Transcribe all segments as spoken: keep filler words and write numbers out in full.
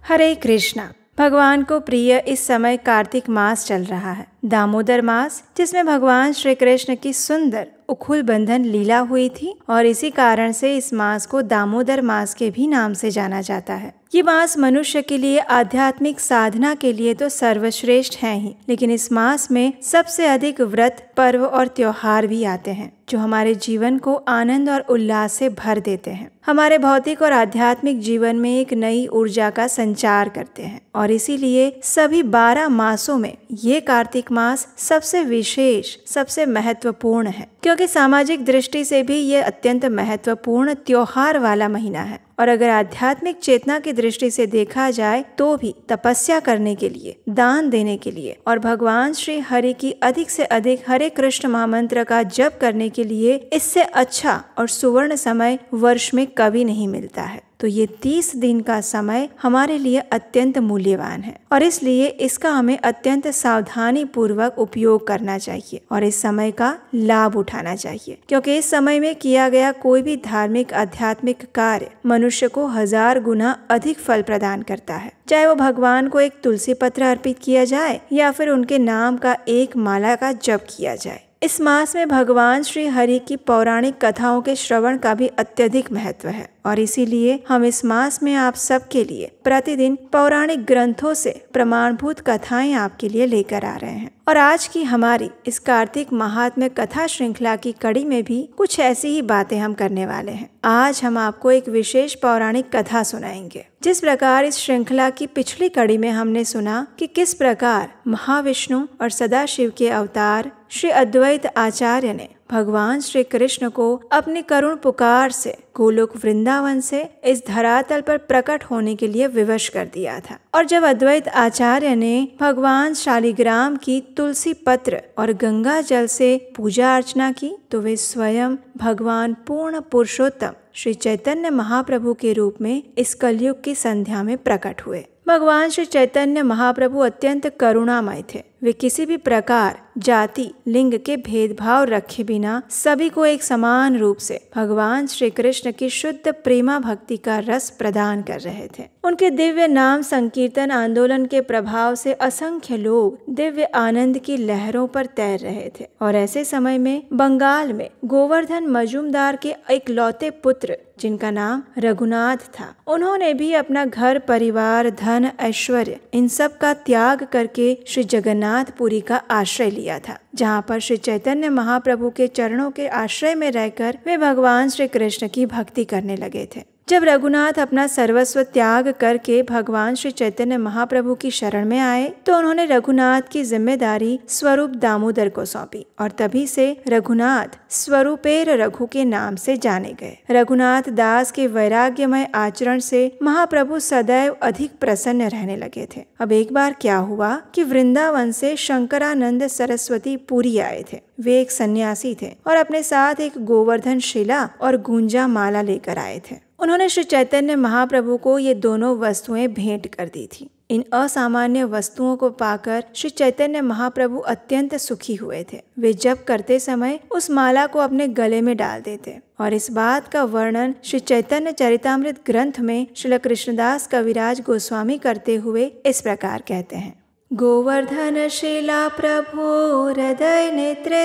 हरे कृष्णा। भगवान को प्रिय इस समय कार्तिक मास चल रहा है, दामोदर मास, जिसमें भगवान श्री कृष्ण की सुंदर उखुल बंधन लीला हुई थी और इसी कारण से इस मास को दामोदर मास के भी नाम से जाना जाता है। ये मास मनुष्य के लिए आध्यात्मिक साधना के लिए तो सर्वश्रेष्ठ है ही, लेकिन इस मास में सबसे अधिक व्रत, पर्व और त्योहार भी आते हैं जो हमारे जीवन को आनंद और उल्लास से भर देते हैं, हमारे भौतिक और आध्यात्मिक जीवन में एक नई ऊर्जा का संचार करते हैं। और इसीलिए सभी बारह मासों में ये कार्तिक मास सबसे विशेष, सबसे महत्वपूर्ण है, क्योंकि सामाजिक दृष्टि से भी ये अत्यंत महत्वपूर्ण त्योहार वाला महीना है। और अगर आध्यात्मिक चेतना की दृष्टि से देखा जाए तो भी तपस्या करने के लिए, दान देने के लिए और भगवान श्री हरि की अधिक से अधिक हरे कृष्ण महामंत्र का जप करने के लिए इससे अच्छा और सुवर्ण समय वर्ष में कभी नहीं मिलता है। तो ये तीस दिन का समय हमारे लिए अत्यंत मूल्यवान है और इसलिए इसका हमें अत्यंत सावधानी पूर्वक उपयोग करना चाहिए और इस समय का लाभ उठाना चाहिए, क्योंकि इस समय में किया गया कोई भी धार्मिक आध्यात्मिक कार्य मनुष्य को हजार गुना अधिक फल प्रदान करता है। चाहे वो भगवान को एक तुलसी पत्र अर्पित किया जाए या फिर उनके नाम का एक माला का जप किया जाए। इस मास में भगवान श्री हरि की पौराणिक कथाओं के श्रवण का भी अत्यधिक महत्व है और इसीलिए हम इस मास में आप सबके लिए प्रतिदिन पौराणिक ग्रंथों से प्रमाणभूत कथाएं आपके लिए लेकर आ रहे हैं। और आज की हमारी इस कार्तिक महात्म्य कथा श्रृंखला की कड़ी में भी कुछ ऐसी ही बातें हम करने वाले हैं। आज हम आपको एक विशेष पौराणिक कथा सुनाएंगे। जिस प्रकार इस श्रृंखला की पिछली कड़ी में हमने सुना कि किस प्रकार महाविष्णु और सदाशिव के अवतार श्री अद्वैत आचार्य ने भगवान श्री कृष्ण को अपनी करुण पुकार से गोलोक वृंदावन से इस धरातल पर प्रकट होने के लिए विवश कर दिया था। और जब अद्वैत आचार्य ने भगवान शालिग्राम की तुलसी पत्र और गंगा जल से पूजा अर्चना की तो वे स्वयं भगवान पूर्ण पुरुषोत्तम श्री चैतन्य महाप्रभु के रूप में इस कलयुग की संध्या में प्रकट हुए। भगवान श्री चैतन्य महाप्रभु अत्यंत करुणामय थे। वे किसी भी प्रकार जाति, लिंग के भेदभाव रखे बिना सभी को एक समान रूप से भगवान श्री कृष्ण की शुद्ध प्रेमा भक्ति का रस प्रदान कर रहे थे। उनके दिव्य नाम संकीर्तन आंदोलन के प्रभाव से असंख्य लोग दिव्य आनंद की लहरों पर तैर रहे थे। और ऐसे समय में बंगाल में गोवर्धन मजूमदार के एक लौते पुत्र जिनका नाम रघुनाथ था, उन्होंने भी अपना घर परिवार, धन, ऐश्वर्य इन सब का त्याग करके श्री जगन्नाथपुरी का आश्रय लिया था, जहाँ पर श्री चैतन्य महाप्रभु के चरणों के आश्रय में रहकर वे भगवान श्री कृष्ण की भक्ति करने लगे थे। जब रघुनाथ अपना सर्वस्व त्याग करके भगवान श्री चैतन्य महाप्रभु की शरण में आए तो उन्होंने रघुनाथ की जिम्मेदारी स्वरूप दामोदर को सौंपी और तभी से रघुनाथ स्वरूपेर रघु के नाम से जाने गए। रघुनाथ दास के वैराग्यमय आचरण से महाप्रभु सदैव अधिक प्रसन्न रहने लगे थे। अब एक बार क्या हुआ कि वृंदावन से शंकरानंद सरस्वती पुरी आए थे। वे एक सन्यासी थे और अपने साथ एक गोवर्धन शिला और गुंजा माला लेकर आए थे। उन्होंने श्री चैतन्य महाप्रभु को ये दोनों वस्तुएं भेंट कर दी थी। इन असामान्य वस्तुओं को पाकर श्री चैतन्य महाप्रभु अत्यंत सुखी हुए थे। वे जप करते समय उस माला को अपने गले में डाल देते और इस बात का वर्णन श्री चैतन्य चरितामृत ग्रंथ में श्रील कृष्णदास कविराज गोस्वामी करते हुए इस प्रकार कहते हैं। गोवर्धन शिला प्रभु हृदय नेत्र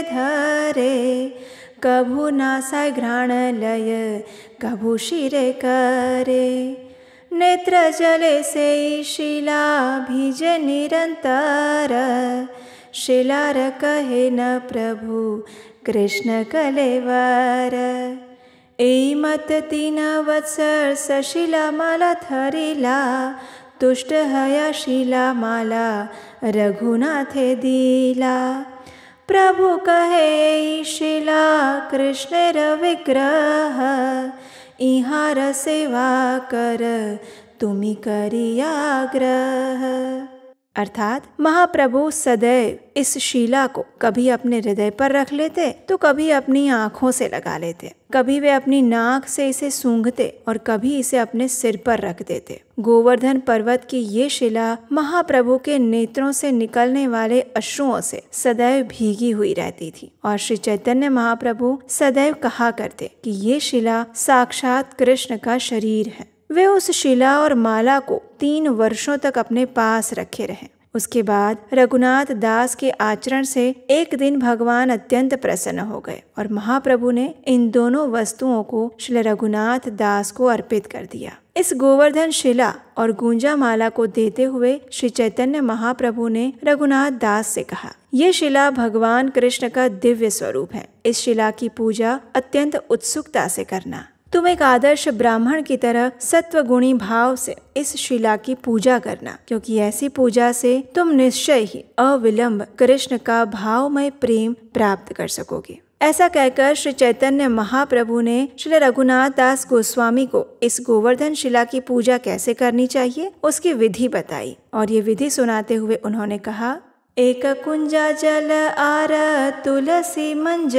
धरे, कभू नासाय घ्राण लय, कभू शिरे करे। नेत्र जले से शिला भीजे निरंतर, शिलार कहे न प्रभु कृष्ण कलेवर। ए मत तीन वत्सर सशिला माला धरिला, तुष्ट हया शिला माला रघुनाथे दिला। प्रभु कहे शिला कृष्णेर विग्रह, इहार सेवा कर तुमी करियाग्रह। अर्थात महाप्रभु सदैव इस शिला को कभी अपने हृदय पर रख लेते तो कभी अपनी आँखों से लगा लेते, कभी वे अपनी नाक से इसे सूंघते और कभी इसे अपने सिर पर रख देते। गोवर्धन पर्वत की ये शिला महाप्रभु के नेत्रों से निकलने वाले अश्रुओं से सदैव भीगी हुई रहती थी और श्री चैतन्य महाप्रभु सदैव कहा करते कि ये शिला साक्षात कृष्ण का शरीर है। वे उस शिला और माला को तीन वर्षों तक अपने पास रखे रहे। उसके बाद रघुनाथ दास के आचरण से एक दिन भगवान अत्यंत प्रसन्न हो गए और महाप्रभु ने इन दोनों वस्तुओं को श्री रघुनाथ दास को अर्पित कर दिया। इस गोवर्धन शिला और गुंजा माला को देते हुए श्री चैतन्य महाप्रभु ने रघुनाथ दास से कहा, ये शिला भगवान कृष्ण का दिव्य स्वरूप है। इस शिला की पूजा अत्यंत उत्सुकता से करना। तुम एक आदर्श ब्राह्मण की तरह सत्व गुणी भाव से इस शिला की पूजा करना, क्योंकि ऐसी पूजा से तुम निश्चय ही अविलंब कृष्ण का भावमय प्रेम प्राप्त कर सकोगे। ऐसा कहकर श्री चैतन्य महाप्रभु ने श्री रघुनाथ दास गोस्वामी को इस गोवर्धन शिला की पूजा कैसे करनी चाहिए उसकी विधि बताई। और ये विधि सुनाते हुए उन्होंने कहा, एक कुंजा जल आर तुलसी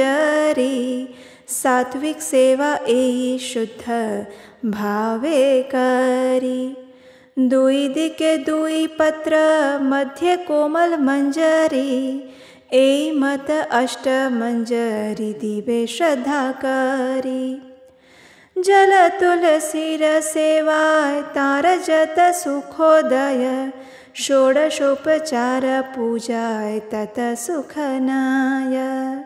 मंजरी, सात्विक सेवा ए शुद्ध भावे करी। दुई दिके दुई पत्र मध्य कोमल मंजरी, ए मत अष्ट मंजरी दिवे श्रद्धा करी। जल तुलसी सेवाय तार जत सुखोदय, षोडशोपचार पूजाय तत सुखनाय।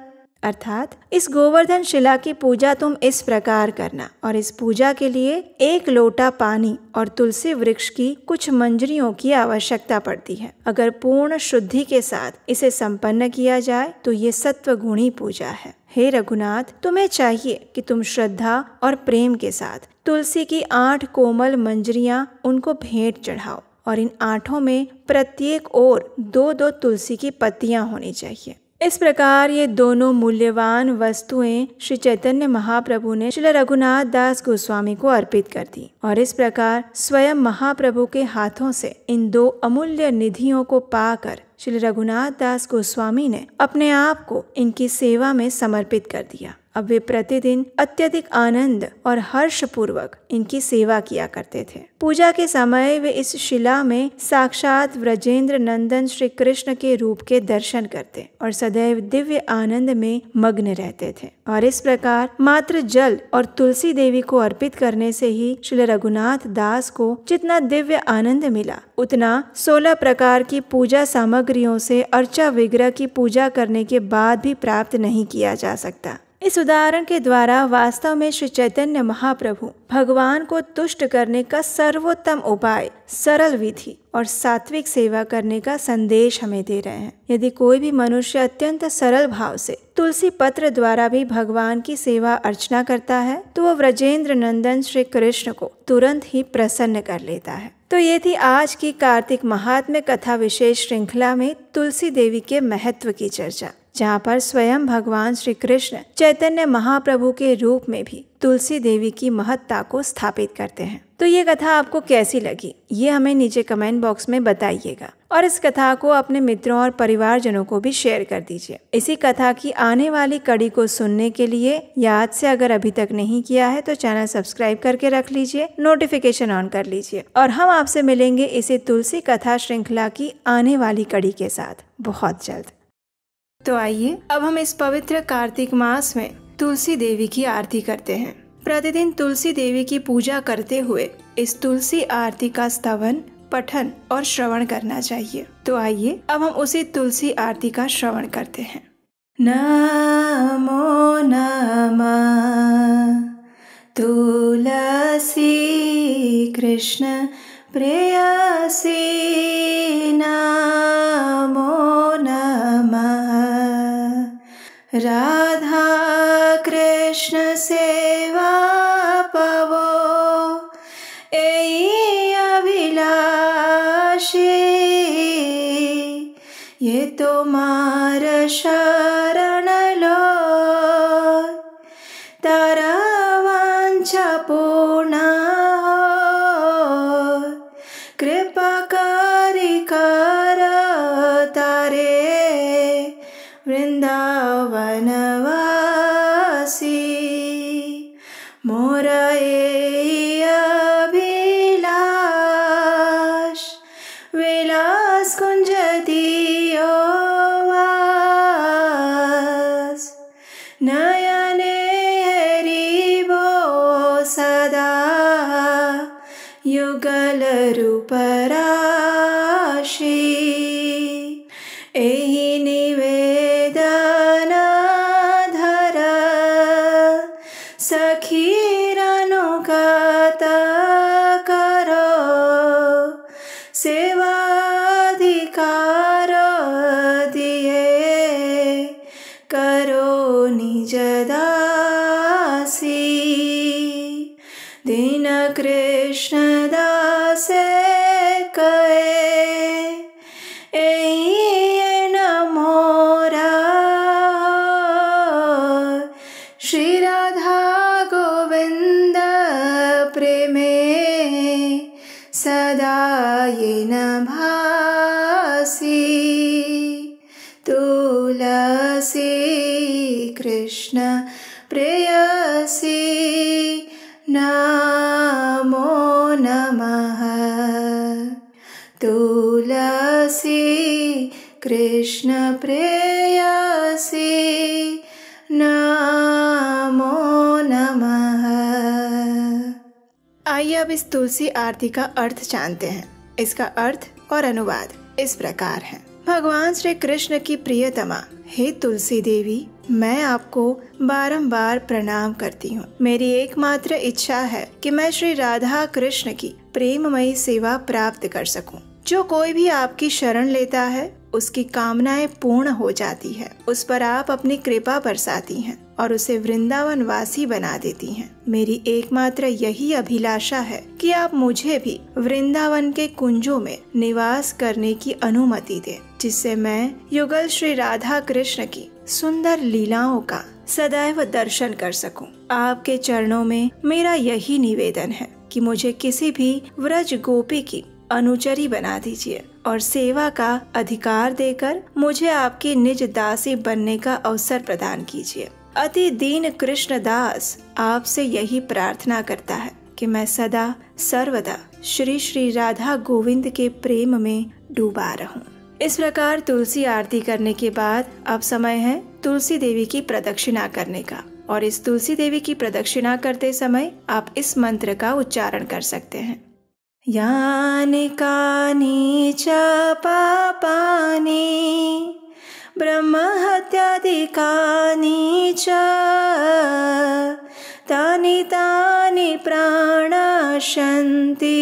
अर्थात इस गोवर्धन शिला की पूजा तुम इस प्रकार करना और इस पूजा के लिए एक लोटा पानी और तुलसी वृक्ष की कुछ मंजरियों की आवश्यकता पड़ती है। अगर पूर्ण शुद्धि के साथ इसे संपन्न किया जाए तो ये सत्व गुणी पूजा है। हे रघुनाथ, तुम्हें चाहिए कि तुम श्रद्धा और प्रेम के साथ तुलसी की आठ कोमल मंजरियां उनको भेंट चढ़ाओ और इन आठों में प्रत्येक ओर दो दो तुलसी की पत्तियां होनी चाहिए। इस प्रकार ये दोनों मूल्यवान वस्तुएं श्री चैतन्य महाप्रभु ने श्री रघुनाथ दास गोस्वामी को अर्पित कर दी और इस प्रकार स्वयं महाप्रभु के हाथों से इन दो अमूल्य निधियों को पाकर श्री रघुनाथ दास गोस्वामी ने अपने आप को इनकी सेवा में समर्पित कर दिया। अब वे प्रतिदिन अत्यधिक आनंद और हर्ष पूर्वक इनकी सेवा किया करते थे। पूजा के समय वे इस शिला में साक्षात व्रजेंद्र नंदन श्री कृष्ण के रूप के दर्शन करते और सदैव दिव्य आनंद में मग्न रहते थे। और इस प्रकार मात्र जल और तुलसी देवी को अर्पित करने से ही श्री रघुनाथ दास को जितना दिव्य आनंद मिला, उतना सोलह प्रकार की पूजा सामग्रियों से अर्चा विग्रह की पूजा करने के बाद भी प्राप्त नहीं किया जा सकता। इस उदाहरण के द्वारा वास्तव में श्री चैतन्य महाप्रभु भगवान को तुष्ट करने का सर्वोत्तम उपाय, सरल विधि और सात्विक सेवा करने का संदेश हमें दे रहे हैं। यदि कोई भी मनुष्य अत्यंत सरल भाव से तुलसी पत्र द्वारा भी भगवान की सेवा अर्चना करता है तो वह व्रजेंद्र नंदन श्री कृष्ण को तुरंत ही प्रसन्न कर लेता है। तो ये थी आज की कार्तिक महात्म्य कथा विशेष श्रृंखला में तुलसी देवी के महत्व की चर्चा, जहाँ पर स्वयं भगवान श्री कृष्ण चैतन्य महाप्रभु के रूप में भी तुलसी देवी की महत्ता को स्थापित करते हैं। तो ये कथा आपको कैसी लगी ये हमें नीचे कमेंट बॉक्स में बताइएगा और इस कथा को अपने मित्रों और परिवारजनों को भी शेयर कर दीजिए। इसी कथा की आने वाली कड़ी को सुनने के लिए याद से अगर अभी तक नहीं किया है तो चैनल सब्सक्राइब करके रख लीजिए, नोटिफिकेशन ऑन कर लीजिए और हम आपसे मिलेंगे इसी तुलसी कथा श्रृंखला की आने वाली कड़ी के साथ बहुत जल्द। तो आइए अब हम इस पवित्र कार्तिक मास में तुलसी देवी की आरती करते हैं। प्रतिदिन तुलसी देवी की पूजा करते हुए इस तुलसी आरती का स्तवन, पठन और श्रवण करना चाहिए। तो आइए अब हम उसी तुलसी आरती का श्रवण करते हैं। नमो नमः तुलसी कृष्ण प्रेयसी, नमो नमः राधा कृष्ण सेवा पवो, एई अभिलाषी ये तुम्हार शरण लो, तारा वांछा पूर्ण हो, कृपा करी कर तारे वृंदावन वासी, मोर ए अभिलाष विलास कुंज दियो वास, नयने हरिबो सदा एहि निवेदन धर सखीर अनुगत करो सेवाधिकार दिए करो निज दासी। दीन कृष्ण दास कहे एहि न मोरा श्री राधा गोविंद प्रेमे सदा ये न भासी। तुलसी कृष्ण प्रेयसी नमो नमः। तुलसी कृष्ण प्रेयसी नमो नमः। आइए अब इस तुलसी आरती का अर्थ जानते हैं। इसका अर्थ और अनुवाद इस प्रकार है। भगवान श्री कृष्ण की प्रियतमा हे तुलसी देवी, मैं आपको बारंबार प्रणाम करती हूँ। मेरी एकमात्र इच्छा है कि मैं श्री राधा कृष्ण की प्रेममयी सेवा प्राप्त कर सकूं। जो कोई भी आपकी शरण लेता है उसकी कामनाएं पूर्ण हो जाती है। उस पर आप अपनी कृपा बरसाती हैं और उसे वृंदावन वासी बना देती हैं। मेरी एकमात्र यही अभिलाषा है कि आप मुझे भी वृंदावन के कुंजों में निवास करने की अनुमति दें, जिससे मैं युगल श्री राधा कृष्ण की सुंदर लीलाओं का सदैव दर्शन कर सकूं। आपके चरणों में मेरा यही निवेदन है कि मुझे किसी भी व्रज गोपी की अनुचरी बना दीजिए और सेवा का अधिकार देकर मुझे आपकी निज दासी बनने का अवसर प्रदान कीजिए। अति दीन कृष्ण दास आपसे यही प्रार्थना करता है कि मैं सदा सर्वदा श्री श्री राधा गोविंद के प्रेम में डूबा रहूं। इस प्रकार तुलसी आरती करने के बाद अब समय है तुलसी देवी की प्रदक्षिणा करने का। और इस तुलसी देवी की प्रदक्षिणा करते समय आप इस मंत्र का उच्चारण कर सकते हैं। यानि कानि च पापानि ब्रह्महत्यादिकानि च तानि तानि प्राणशन्ति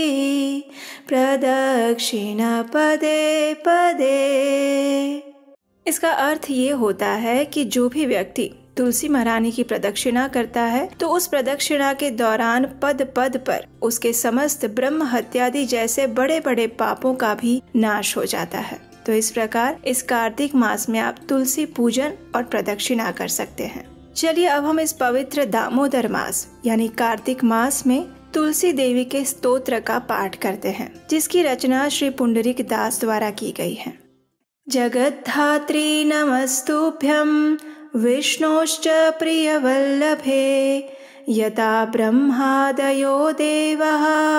प्रदक्षिण पदे पदे। इसका अर्थ ये होता है कि जो भी व्यक्ति तुलसी महारानी की प्रदक्षिणा करता है तो उस प्रदक्षिणा के दौरान पद पद पर उसके समस्त ब्रह्म हत्यादि जैसे बड़े बड़े पापों का भी नाश हो जाता है। तो इस प्रकार इस कार्तिक मास में आप तुलसी पूजन और प्रदक्षिणा कर सकते हैं। चलिए अब हम इस पवित्र दामोदर मास यानी कार्तिक मास में तुलसी देवी के स्तोत्र का पाठ करते हैं, जिसकी रचना श्री पुंडरीक दास द्वारा की गई है। जगद्धात्री नमस्तुभ्यं विष्णोश्च प्रियवल्लभे यथा ब्रह्मादयो देवः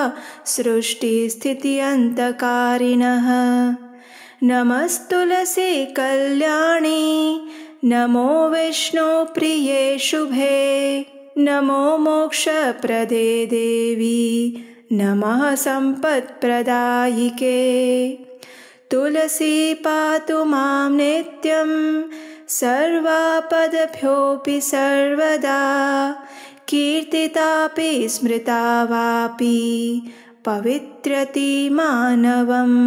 सृष्टिस्थित्यन्तकारिणः। नमस्तुलसी कल्याणी नमो विष्णु प्रिये शुभे नमो मोक्षप्रदे देवी नमः सम्पत्प्रदायिके। तुलसी पातु मां नित्यं सर्वापदभ्योऽपि सर्वदा कीर्तितापि स्मृता वापि पवित्रति मानवम्।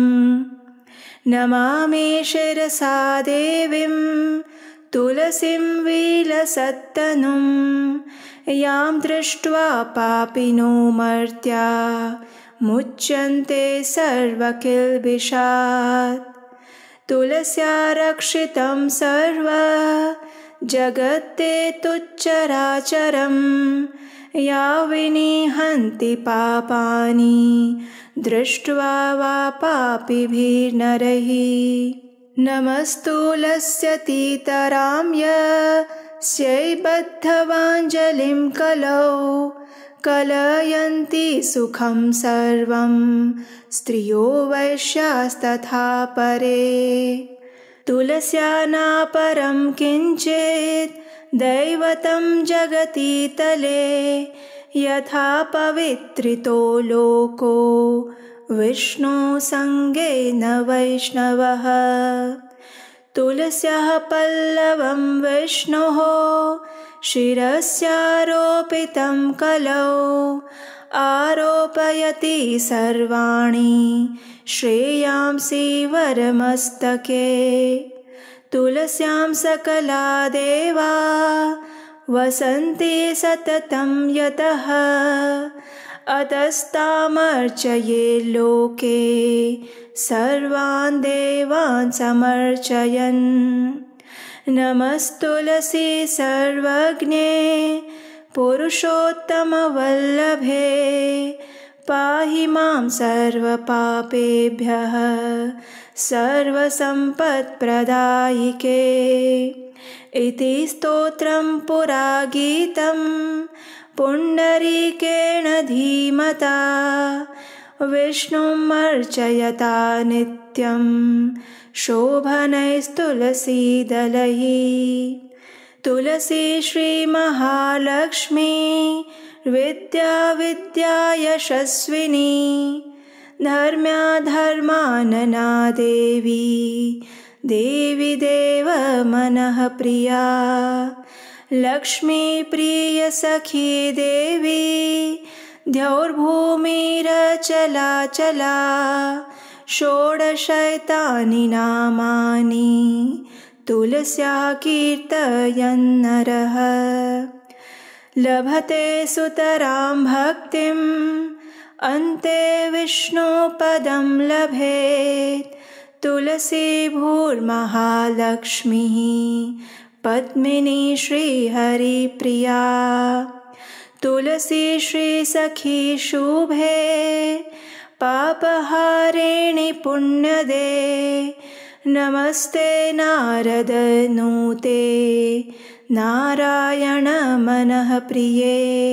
नमामि शिरसा देवीं तुलसीं विलसत्तनुं यां दृष्ट्वा पापिनो मर्त्या मुच्यन्ते सर्वकिल्बिषात्। तुलस्या रक्षितं सर्व जगत्ते तुच्चराचरं या विनिहन्ति पापानि दृष्ट्वा वा पापिभिर्नरैः। नमस्तुलस्यतीतरां यस्यै बद्धवाञ्जलिं कलौ कलयन्ति सुखं सर्वं स्त्रियो वैश्यास्तथा परे। तुलस्या नापरं किञ्चित् दैवतं जगति तले यथा पवित्रितो लोको विष्णु संगेन वैष्णवः। तुलस्याः पल्लवं विष्णोः शिरस्यारोपितं कलौ आरोपयति सर्वाणि श्रेयांसि वरमस्तके। तुलस्यां सकला देवा वसन्ति सततं यतः अतस्तामर्चये लोके सर्वान् देवान् समर्चयन्। नमस्तुलसी सर्वज्ञे पुरुषोत्तमवल्लभे पाहि मां सर्वपापेभ्यः सर्वसम्पत्प्रदायिके। इति स्तोत्रं पुरा गीतं पुण्डरीकेण धीमता विष्णुम् अर्चयता नित्यं शोभनैस्तुलसीदलैः। तुलसी श्रीमहालक्ष्मी विद्या विद्या यशस्विनी धर्म्या धर्मानना देवी देवी देव मनः प्रिया। लक्ष्मी प्रिय सखी देवी द्यौर्भूमिरचला चला षोडशैतानि नामानि तुलस्याः कीर्तयन्नरः। लभते सुतरां भक्तिम् अन्ते विष्णुपदं लभेत्। तुलसी भूर्महालक्ष्मीः पद्मिनी श्रीहरिप्रिया। तुलसी श्रीसखी शुभे पापहारिणि पुण्यदे नमस्ते नारद नूते नारायण मनः प्रिये।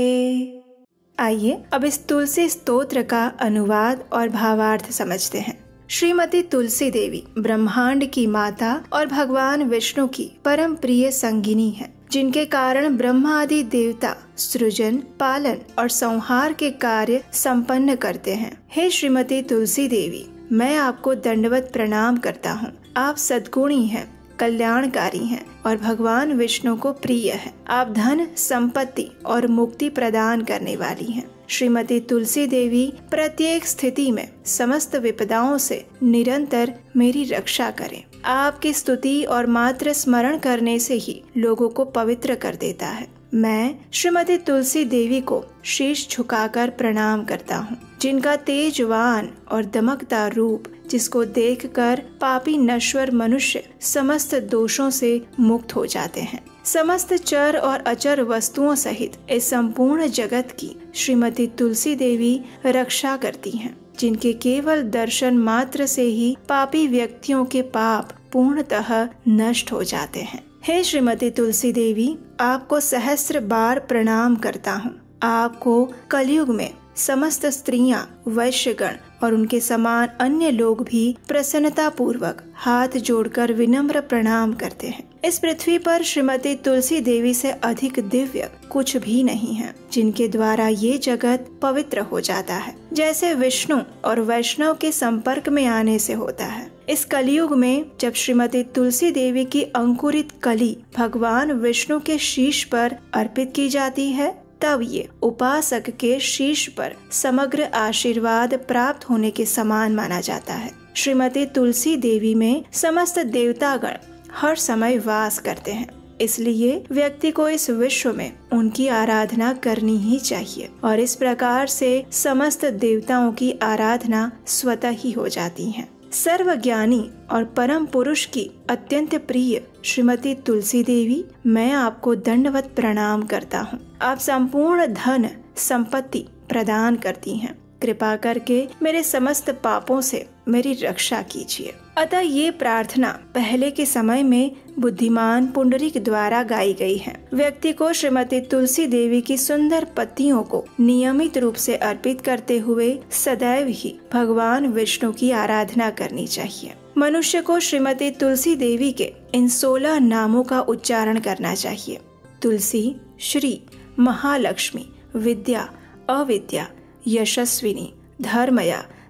आइए अब इस तुलसी स्तोत्र का अनुवाद और भावार्थ समझते हैं। श्रीमती तुलसी देवी ब्रह्मांड की माता और भगवान विष्णु की परम प्रिय संगिनी है, जिनके कारण ब्रह्मा आदि देवता सृजन, पालन और संहार के कार्य संपन्न करते हैं। हे श्रीमती तुलसी देवी, मैं आपको दंडवत प्रणाम करता हूँ। आप सद्गुणी हैं, कल्याणकारी हैं और भगवान विष्णु को प्रिय है। आप धन, संपत्ति और मुक्ति प्रदान करने वाली हैं। श्रीमती तुलसी देवी प्रत्येक स्थिति में समस्त विपदाओं से निरंतर मेरी रक्षा करें। आपकी स्तुति और मात्र स्मरण करने से ही लोगों को पवित्र कर देता है। मैं श्रीमती तुलसी देवी को शीश झुकाकर प्रणाम करता हूँ, जिनका तेजवान और दमकदार रूप, जिसको देखकर पापी नश्वर मनुष्य समस्त दोषों से मुक्त हो जाते हैं। समस्त चर और अचर वस्तुओं सहित इस संपूर्ण जगत की श्रीमती तुलसी देवी रक्षा करती हैं, जिनके केवल दर्शन मात्र से ही पापी व्यक्तियों के पाप पूर्णतः नष्ट हो जाते हैं। हे श्रीमती तुलसी देवी, आपको सहस्त्र बार प्रणाम करता हूँ। आपको कलयुग में समस्त स्त्रियां, वैश्यगण और उनके समान अन्य लोग भी प्रसन्नता पूर्वक हाथ जोड़कर विनम्र प्रणाम करते हैं। इस पृथ्वी पर श्रीमती तुलसी देवी से अधिक दिव्य कुछ भी नहीं है, जिनके द्वारा ये जगत पवित्र हो जाता है, जैसे विष्णु और वैष्णव के संपर्क में आने से होता है। इस कलयुग में जब श्रीमती तुलसी देवी की अंकुरित कली भगवान विष्णु के शीश पर अर्पित की जाती है, तब ये उपासक के शीश पर समग्र आशीर्वाद प्राप्त होने के समान माना जाता है। श्रीमती तुलसी देवी में समस्त देवतागण हर समय वास करते हैं, इसलिए व्यक्ति को इस विश्व में उनकी आराधना करनी ही चाहिए और इस प्रकार से समस्त देवताओं की आराधना स्वतः ही हो जाती है। सर्वज्ञानी और परम पुरुष की अत्यंत प्रिय श्रीमती तुलसी देवी, मैं आपको दंडवत प्रणाम करता हूँ। आप संपूर्ण धन संपत्ति प्रदान करती हैं। कृपा करके मेरे समस्त पापों से मेरी रक्षा कीजिए। अतः ये प्रार्थना पहले के समय में बुद्धिमान पुंडरीक द्वारा गाई गई है। व्यक्ति को श्रीमती तुलसी देवी की सुंदर पत्तियों को नियमित रूप से अर्पित करते हुए सदैव ही भगवान विष्णु की आराधना करनी चाहिए। मनुष्य को श्रीमती तुलसी देवी के इन सोलह नामों का उच्चारण करना चाहिए। तुलसी, श्री, महालक्ष्मी, विद्या, अविद्या, यशस्विनी, धर्मया,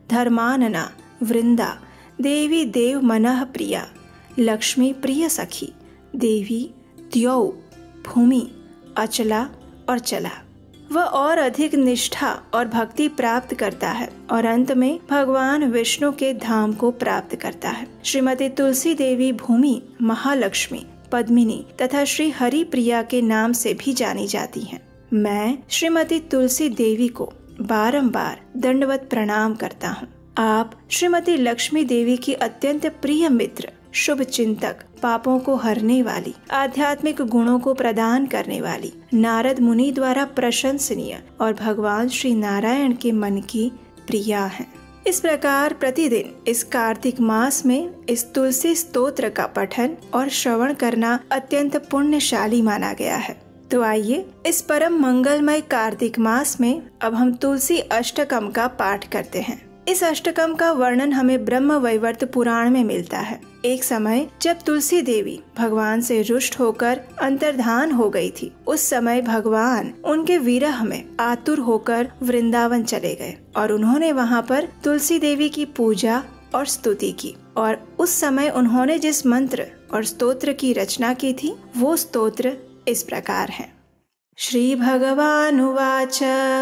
धर्मानना वृंदा देवी देव मनः प्रिया लक्ष्मी प्रिय सखी देवी द्यौ भूमि अचला और चला। वह और अधिक निष्ठा और भक्ति प्राप्त करता है और अंत में भगवान विष्णु के धाम को प्राप्त करता है। श्रीमती तुलसी देवी भूमि, महालक्ष्मी, पद्मिनी तथा श्री हरि प्रिया के नाम से भी जानी जाती हैं। मैं श्रीमती तुलसी देवी को बारंबार दंडवत प्रणाम करता हूँ। आप श्रीमती लक्ष्मी देवी की अत्यंत प्रिय मित्र, शुभ चिंतक, पापों को हरने वाली, आध्यात्मिक गुणों को प्रदान करने वाली, नारद मुनि द्वारा प्रशंसनीय और भगवान श्री नारायण के मन की प्रिया हैं। इस प्रकार प्रतिदिन इस कार्तिक मास में इस तुलसी स्तोत्र का पठन और श्रवण करना अत्यंत पुण्यशाली माना गया है। तो आइए इस परम मंगलमय कार्तिक मास में अब हम तुलसी अष्टकम का पाठ करते हैं। इस अष्टकम का वर्णन हमें ब्रह्म वैवर्त पुराण में मिलता है। एक समय जब तुलसी देवी भगवान से रुष्ट होकर अंतर्धान हो गई थी, उस समय भगवान उनके विरह में आतुर होकर वृंदावन चले गए और उन्होंने वहाँ पर तुलसी देवी की पूजा और स्तुति की। और उस समय उन्होंने जिस मंत्र और स्तोत्र की रचना की थी वो स्तोत्र इस प्रकार है। श्री भगवानुवाच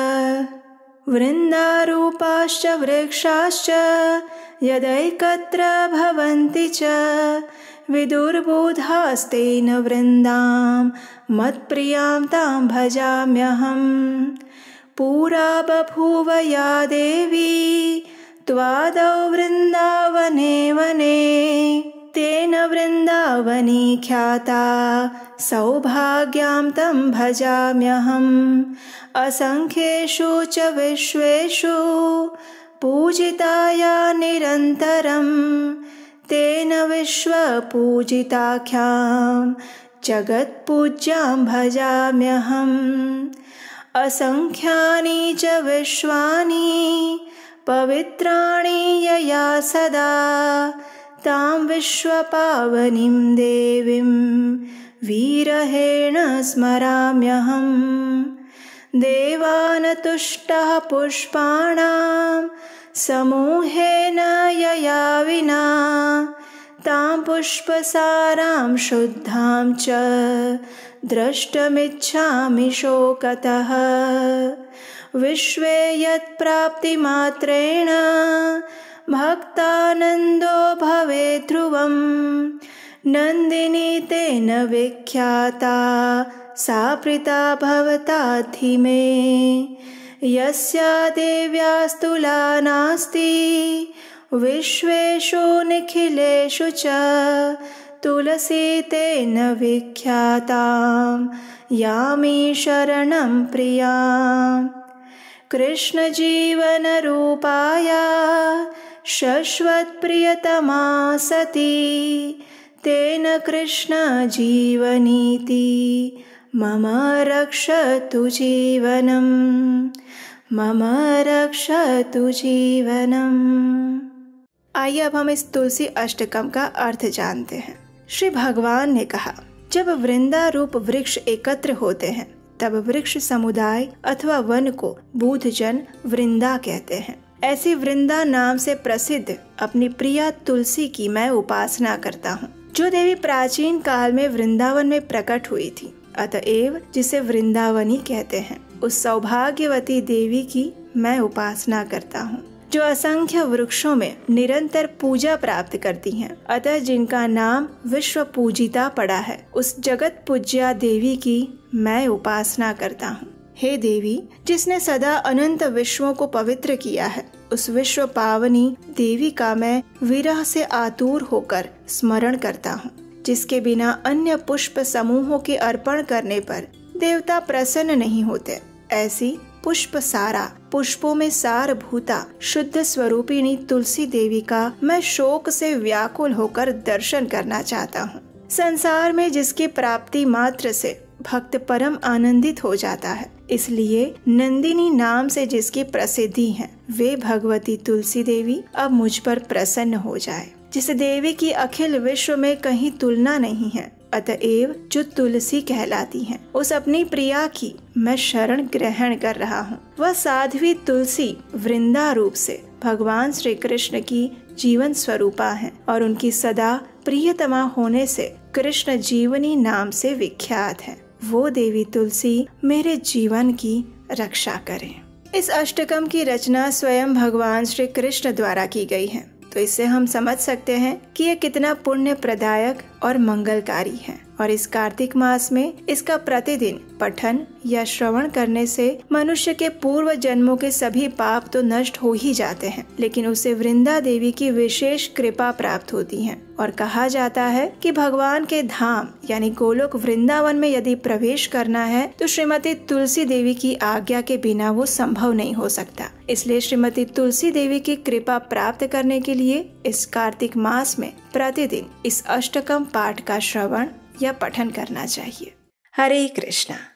वृन्दारूपाश्च वृक्षाश्च यदैकत्र भवन्ति च विदुर्बुधास्तेन वृन्दां मत्प्रियां तां भजाम्यहम्। पुरा बभूव या देवी त्वादौ वृन्दावने वने तेन वृन्दावनी ख्याता सौभाग्यां तं भजाम्यहम्। असंख्येषु च विश्वेषु पूजिताया निरन्तरं तेन विश्वपूजिताख्यां जगत्पूज्यां भजाम्यहम्। असंख्यानि च विश्वानि पवित्राणि यया सदा तां विश्वपावनीं देवीं विरहेण स्मराम्यहम्। देवानतुष्टः पुष्पाणां समूहेन यया विना तां पुष्पसारां शुद्धां च द्रष्टुमिच्छामि शोकतः। विश्वे यत्प्राप्तिमात्रेण भक्तानन्दो भवेत् ध्रुवम्। नन्दिनी तेन विख्याता सा प्रीता भवताधि मे। यस्या देव्यास्तुला नास्ति विश्वेषु निखिलेषु च तुलसी तेन विख्यातां यामि शरणं प्रियाम्। कृष्ण जीवन रूपाया शश्वत प्रियतमा सती तेन कृष्ण जीवनीति मम रक्षतु जीवनम मम रक्षतु जीवनम। आइए अब हम इस तुलसी अष्टकम का अर्थ जानते हैं। श्री भगवान ने कहा, जब वृंदा रूप वृक्ष एकत्र होते हैं तब वृक्ष समुदाय अथवा वन को बूढ़जन वृंदा कहते हैं। ऐसी वृंदा नाम से प्रसिद्ध अपनी प्रिया तुलसी की मैं उपासना करता हूँ, जो देवी प्राचीन काल में वृंदावन में प्रकट हुई थी, अतएव जिसे वृंदावनी कहते हैं। उस सौभाग्यवती देवी की मैं उपासना करता हूँ, जो असंख्य वृक्षों में निरंतर पूजा प्राप्त करती हैं। अतः जिनका नाम विश्व पूजिता पड़ा है, उस जगत पूज्या देवी की मैं उपासना करता हूँ। हे देवी, जिसने सदा अनंत विश्वों को पवित्र किया है, उस विश्व पावनी देवी का मैं विरह से आतुर होकर स्मरण करता हूँ, जिसके बिना अन्य पुष्प समूहों के अर्पण करने पर देवता प्रसन्न नहीं होते। ऐसी पुष्प सारा, पुष्पों में सार भूता शुद्ध स्वरूपिणी तुलसी देवी का मैं शोक से व्याकुल होकर दर्शन करना चाहता हूँ। संसार में जिसकी प्राप्ति मात्र से भक्त परम आनंदित हो जाता है, इसलिए नंदिनी नाम से जिसकी प्रसिद्धि है, वे भगवती तुलसी देवी अब मुझ पर प्रसन्न हो जाए। जिस देवी की अखिल विश्व में कहीं तुलना नहीं है, अतएव जो तुलसी कहलाती हैं, उस अपनी प्रिया की मैं शरण ग्रहण कर रहा हूँ। वह साध्वी तुलसी वृंदा रूप से भगवान श्री कृष्ण की जीवन स्वरूपा हैं और उनकी सदा प्रियतमा होने से कृष्ण जीवनी नाम से विख्यात है। वो देवी तुलसी मेरे जीवन की रक्षा करें। इस अष्टकम की रचना स्वयं भगवान श्री कृष्ण द्वारा की गई है, तो इससे हम समझ सकते हैं कि ये कितना पुण्य प्रदायक और मंगलकारी है। और इस कार्तिक मास में इसका प्रतिदिन पठन या श्रवण करने से मनुष्य के पूर्व जन्मों के सभी पाप तो नष्ट हो ही जाते हैं, लेकिन उसे वृंदा देवी की विशेष कृपा प्राप्त होती है। और कहा जाता है कि भगवान के धाम यानी गोलोक वृंदावन में यदि प्रवेश करना है तो श्रीमती तुलसी देवी की आज्ञा के बिना वो संभव नहीं हो सकता। इसलिए श्रीमती तुलसी देवी की कृपा प्राप्त करने के लिए इस कार्तिक मास में प्रतिदिन इस अष्टकम पाठ का श्रवण या पठन करना चाहिए। हरे कृष्णा।